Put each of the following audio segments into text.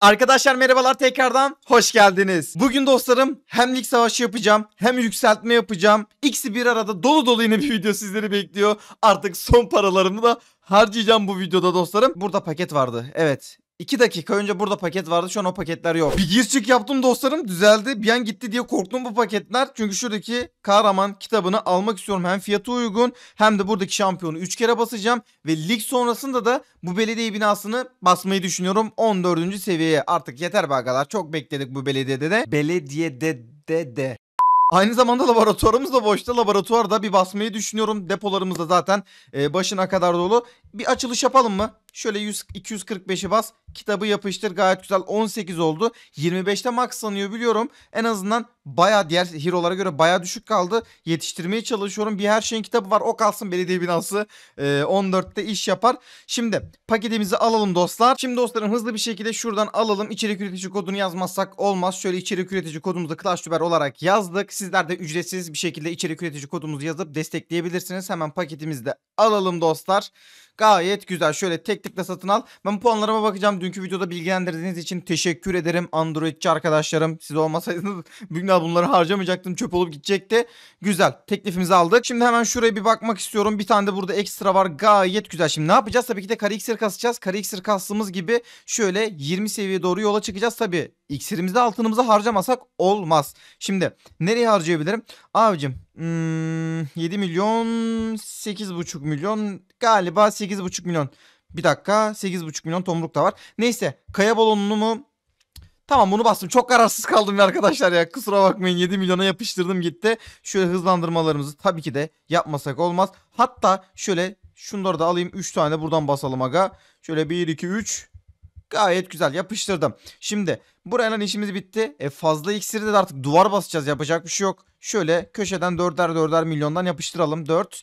Arkadaşlar merhabalar, tekrardan hoş geldiniz. Bugün dostlarım hem lig savaşı yapacağım hem yükseltme yapacağım. İkisi bir arada dolu dolu yine bir video sizleri bekliyor. Artık son paralarımı da harcayacağım bu videoda dostlarım. Burada paket vardı, evet. 2 dakika önce burada paket vardı, şu an o paketler yok. Bir giriş çık yaptım dostlarım, düzeldi. Bir an gitti diye korktum bu paketler. Çünkü şuradaki kahraman kitabını almak istiyorum. Hem fiyatı uygun hem de buradaki şampiyonu 3 kere basacağım. Ve lig sonrasında da bu belediye binasını basmayı düşünüyorum 14. seviyeye. Artık yeter be agalar, çok bekledik bu belediyede de. Belediyede. Aynı zamanda laboratuvarımız da boşta. Laboratuvarda bir basmayı düşünüyorum. Depolarımız da zaten başına kadar dolu. Bir açılış yapalım mı? Şöyle 245'i bas. Kitabı yapıştır. Gayet güzel. 18 oldu. 25'te max sanıyor biliyorum. En azından baya diğer hero'lara göre baya düşük kaldı. Yetiştirmeye çalışıyorum. Bir her şeyin kitabı var. O kalsın, belediye binası 14'te iş yapar. Şimdi paketimizi alalım dostlar. Şimdi dostlarım hızlı bir şekilde şuradan alalım. İçerik üretici kodunu yazmazsak olmaz. Şöyle içerik üretici kodumuzu ClashTuber olarak yazdık. Sizler de ücretsiz bir şekilde içerik üretici kodumuzu yazıp destekleyebilirsiniz. Hemen paketimizi de alalım dostlar. Gayet güzel. Şöyle tek tıkla satın al. Ben puanlarıma bakacağım. Dünkü videoda bilgilendirdiğiniz için teşekkür ederim. Androidçi arkadaşlarım. Siz olmasaydınız büyük bunları harcamayacaktım. Çöp olup gidecekti. Güzel. Teklifimizi aldık. Şimdi hemen şuraya bir bakmak istiyorum. Bir tane de burada ekstra var. Gayet güzel. Şimdi ne yapacağız? Tabii ki de kare iksir kasacağız. Kare iksir kastığımız gibi şöyle 20 seviyeye doğru yola çıkacağız. Tabii iksirimizi altınımızı harcamasak olmaz. Şimdi nereye harcayabilirim? Abicim 7 milyon 8,5 milyon galiba 8,5 milyon. Bir dakika, 8,5 milyon tomruk da var. Neyse, kaya balonunu mu? Tamam, bunu bastım. Çok kararsız kaldım ya arkadaşlar ya. Kusura bakmayın, 7 milyona yapıştırdım gitti. Şöyle hızlandırmalarımızı tabii ki de yapmasak olmaz. Hatta şöyle şunları da alayım. 3 tane buradan basalım aga. Şöyle 1 2 3. Gayet güzel yapıştırdım. Şimdi burayla işimiz bitti. Fazla iksiri de artık duvar basacağız. Yapacak bir şey yok. Şöyle köşeden 4'er milyondan yapıştıralım. 4.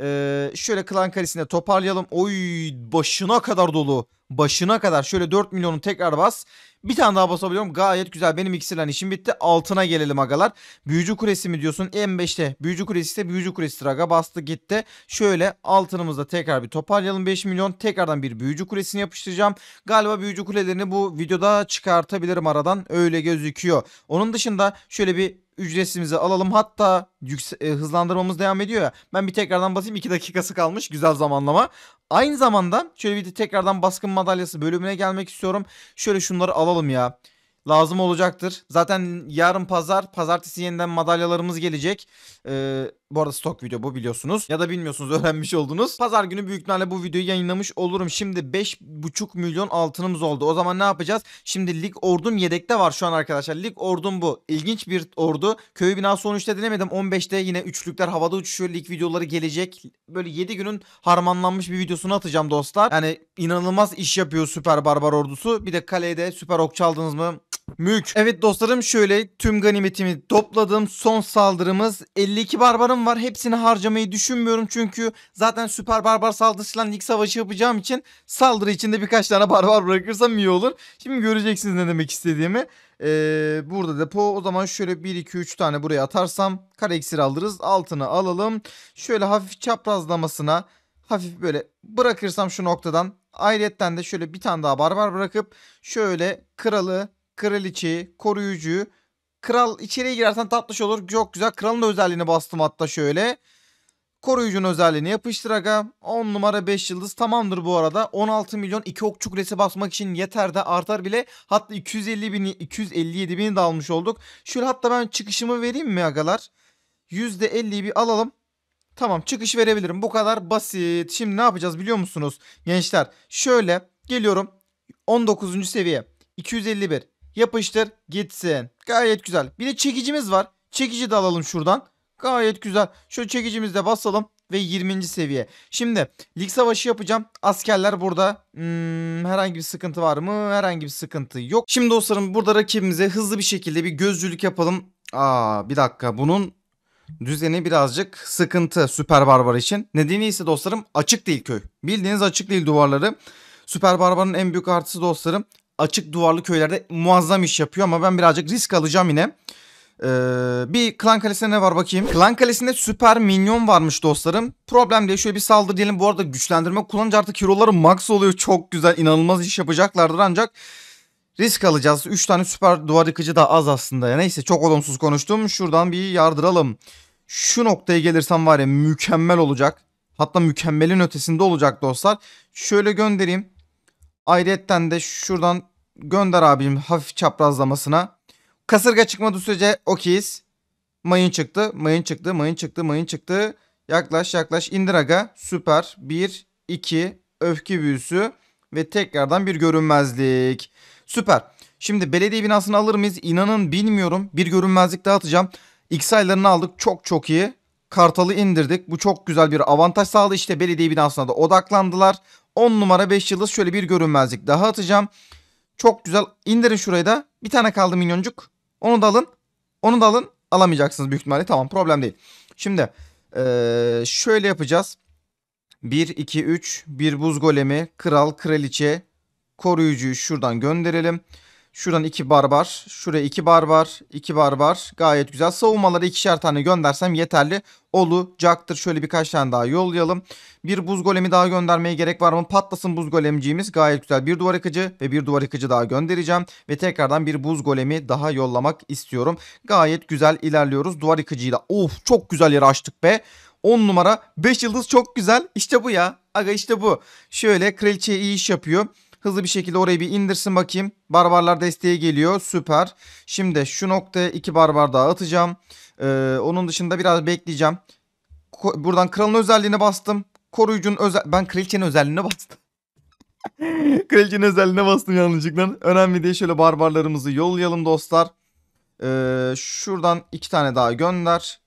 Şöyle klan karesine toparlayalım. Oy, başına kadar dolu. Başına kadar. Şöyle 4 milyonu tekrar bas. Bir tane daha basabiliyorum. Gayet güzel. Benim iksirlen işim bitti. Altına gelelim agalar. Büyücü kulesi mi diyorsun? M5'te. Büyücü kulesi ise büyücü kulesi aga. Bastı gitti. Şöyle altınımızda tekrar bir toparlayalım. 5 milyon. Tekrardan bir büyücü kulesini yapıştıracağım. Galiba büyücü kulelerini bu videoda çıkartabilirim aradan. Öyle gözüküyor. Onun dışında şöyle bir ücretsimizi alalım. Hatta hızlandırmamız devam ediyor ya. Ben bir tekrardan basayım. 2 dakikası kalmış. Güzel zamanlama. Aynı zamanda şöyle bir de tekrardan baskın madalyası bölümüne gelmek istiyorum. Şöyle şunları alalım ya. Lazım olacaktır. Zaten yarın pazartesi yeniden madalyalarımız gelecek. Bu arada stok video bu, biliyorsunuz. Ya da bilmiyorsunuz, öğrenmiş oldunuz. Pazar günü büyük ihtimalle bu videoyu yayınlamış olurum. Şimdi 5,5 milyon altınımız oldu. O zaman ne yapacağız? Şimdi lig ordum yedekte var şu an arkadaşlar. Lig ordum bu. İlginç bir ordu. Köy binası 13'te denemedim. 15'te yine üçlükler havada uçuşuyor. Lig videoları gelecek. Böyle 7 günün harmanlanmış bir videosunu atacağım dostlar. Yani inanılmaz iş yapıyor süper barbar ordusu. Bir de kalede süper ok çaldınız mı? Mük. Evet dostlarım, şöyle tüm ganimetimi topladım. Son saldırımız 52 barbarım var. Hepsini harcamayı düşünmüyorum. Çünkü zaten süper barbar saldırısıyla lig savaşı yapacağım için saldırı içinde birkaç tane barbar bırakırsam iyi olur. Şimdi göreceksiniz ne demek istediğimi. Burada depo, o zaman şöyle 1 2 3 tane buraya atarsam kare iksir alırız. Altını alalım. Şöyle hafif çaprazlamasına hafif böyle bırakırsam şu noktadan. Ayrıyetten de şöyle bir tane daha barbar bırakıp şöyle kralı, kraliçeyi, koruyucuyu, kral içeriye girersen tatlış olur. Çok güzel. Kralın da özelliğini bastım hatta şöyle. Koruyucunun özelliğini yapıştır aga. 10 numara 5 yıldız tamamdır bu arada. 16 milyon 2 okçu kulesi basmak için yeter de artar bile. Hatta 257 bini de almış olduk. Şöyle hatta ben çıkışımı vereyim mi agalar? %50'yi bir alalım. Tamam, çıkış verebilirim. Bu kadar basit. Şimdi ne yapacağız biliyor musunuz gençler? Şöyle geliyorum. 19. seviye. 251. Yapıştır gitsin. Gayet güzel. Bir de çekicimiz var. Çekici de alalım şuradan. Gayet güzel. Şöyle çekicimizi de basalım. Ve 20. seviye. Şimdi lig savaşı yapacağım. Askerler burada. Herhangi bir sıkıntı var mı? Herhangi bir sıkıntı yok. Şimdi dostlarım burada rakibimize hızlı bir şekilde bir gözcülük yapalım. Bir dakika. Bunun düzeni birazcık sıkıntı süper barbar için. Nedeni ise dostlarım açık değil köy. Bildiğiniz açık değil duvarları. Süper barbarın en büyük artısı dostlarım, açık duvarlı köylerde muazzam iş yapıyor ama ben birazcık risk alacağım yine. Bir klan kalesinde ne var bakayım. Klan kalesinde süper minyon varmış dostlarım. Problem değil, şöyle bir saldırı diyelim. Bu arada güçlendirme kullanınca artık hero'ları max oluyor. Çok güzel, inanılmaz iş yapacaklardır ancak Risk alacağız. 3 tane süper duvar yıkıcı da az aslında. Neyse çok olumsuz konuştum. Şuradan bir yardıralım. Şu noktaya gelirsem var ya mükemmel olacak. Hatta mükemmelin ötesinde olacak dostlar. Şöyle göndereyim. Ayrıyetten de şuradan gönder abicim hafif çaprazlamasına. Kasırga çıkmadığı sürece okeyiz. Mayın çıktı. Mayın çıktı. Mayın çıktı. Mayın çıktı. Yaklaş yaklaş. İndir aga. Süper. 1, 2. Öfke büyüsü. Ve tekrardan bir görünmezlik. Süper. Şimdi belediye binasını alır mıyız? İnanın bilmiyorum. Bir görünmezlik daha atacağım. X aylarını aldık. Çok çok iyi. Kartalı indirdik. Bu çok güzel bir avantaj sağladı. İşte belediye binasına da odaklandılar. 10 numara 5 yıldız şöyle bir görünmezlik daha atacağım. Çok güzel. İndirin şurayı da. Bir tane kaldı minyoncuk. Onu da alın. Onu da alın. Alamayacaksınız büyük ihtimalle. Tamam problem değil. Şimdi şöyle yapacağız. 1, 2, 3. Bir buz golemi. Kral, kraliçe. Koruyucuyu şuradan gönderelim. Şuradan 2 barbar. Şuraya 2 barbar. 2 barbar. Gayet güzel. Savunmaları 2'şer tane göndersem yeterli olacaktır. Şöyle birkaç tane daha yollayalım. Bir buz golemi daha göndermeye gerek var mı? Patlasın buz golemciğimiz. Gayet güzel. Bir duvar yıkıcı ve bir duvar yıkıcı daha göndereceğim. Ve tekrardan bir buz golemi daha yollamak istiyorum. Gayet güzel ilerliyoruz. Duvar yıkıcıyla. Of çok güzel yere açtık be. 10 numara 5 yıldız çok güzel. İşte bu ya. Aga işte bu. Şöyle kraliçe iyi iş yapıyor. Hızlı bir şekilde orayı bir indirsin bakayım. Barbarlar desteğe geliyor. Süper. Şimdi şu noktaya 2 barbar daha atacağım. Onun dışında biraz bekleyeceğim. Buradan kralın özelliğine bastım. Koruyucunun ben kraliçenin özelliğine bastım. Kraliçenin özelliğine bastım yanlışlıkla. Önemli değil. Şöyle barbarlarımızı yollayalım dostlar. Şuradan 2 tane daha gönder.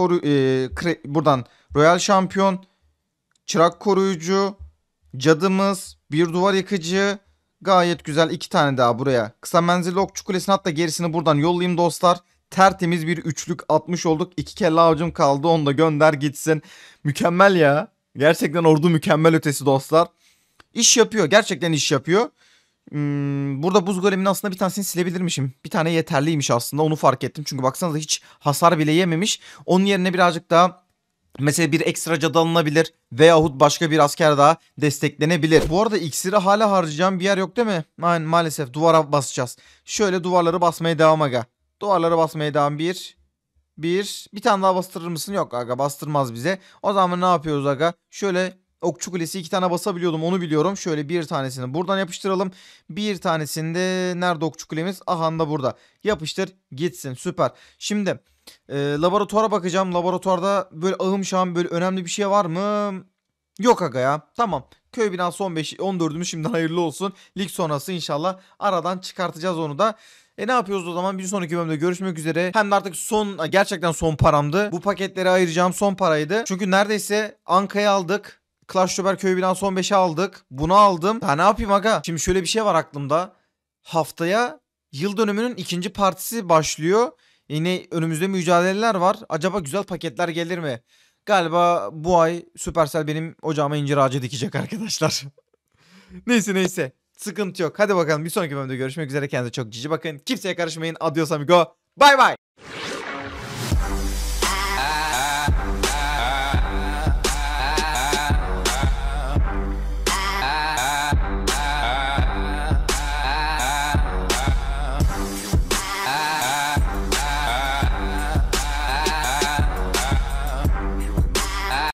Buradan Royal Şampiyon. Çırak koruyucu. Cadımız. Bir duvar yıkıcı. Gayet güzel 2 tane daha buraya. Kısa menzilli okçu kulesini hatta gerisini buradan yollayayım dostlar. Tertemiz bir üçlük atmış olduk. 2 kelle avcum kaldı. Onu da gönder gitsin. Mükemmel ya. Gerçekten ordu mükemmel ötesi dostlar. İş yapıyor. Gerçekten iş yapıyor. Burada buz goleminin aslında bir tanesini silebilirmişim. Bir tane yeterliymiş aslında. Onu fark ettim. Çünkü baksanıza hiç hasar bile yememiş. Onun yerine birazcık daha mesela bir ekstra cadı alınabilir veyahut başka bir asker daha desteklenebilir. Bu arada iksiri hala harcayacağım bir yer yok değil mi? Aynen maalesef duvara basacağız. Şöyle duvarları basmaya devam aga. Duvarları basmaya devam. Bir tane daha bastırır mısın? Yok aga bastırmaz bize. O zaman ne yapıyoruz aga? Şöyle okçu kulesi 2 tane basabiliyordum onu biliyorum. Şöyle bir tanesini buradan yapıştıralım. Bir tanesini de nerede okçu kulemiz? Aha da burada. Yapıştır gitsin süper. Şimdi laboratuvara bakacağım. Laboratuvarda böyle ahım şahım böyle önemli bir şey var mı? Yok aga ya. Tamam. Köy binası 15 14'ümüz şimdiden hayırlı olsun. Lig sonrası inşallah aradan çıkartacağız onu da. Ne yapıyoruz o zaman? Bir sonraki bölümde görüşmek üzere. Hem de artık gerçekten son paramdı. Bu paketleri ayıracağım son paraydı. Çünkü neredeyse Anka'yı aldık. Clash Royale köy binası 15'i aldık. Bunu aldım. Ha ne yapayım aga? Şimdi şöyle bir şey var aklımda. Haftaya yıl dönümünün ikinci partisi başlıyor. Yine önümüzde mücadeleler var. Acaba güzel paketler gelir mi? Galiba bu ay Supercell benim ocağıma incir ağacı dikecek arkadaşlar. Neyse. Sıkıntı yok. Hadi bakalım bir sonraki bölümde görüşmek üzere. Kendinize çok cici bakın. Kimseye karışmayın. Adios amigo. Bay bay.